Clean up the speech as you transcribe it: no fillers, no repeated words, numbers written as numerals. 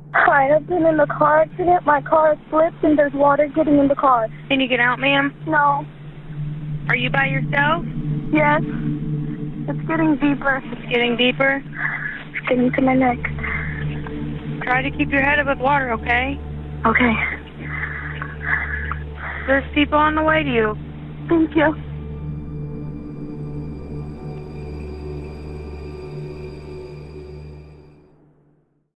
Hi, I've been in a car accident. My car slipped and there's water getting in the car. Can you get out, ma'am? No. Are you by yourself? Yes. It's getting deeper. It's getting deeper? It's getting to my neck. Try to keep your head above water, okay? Okay. There's people on the way to you. Thank you.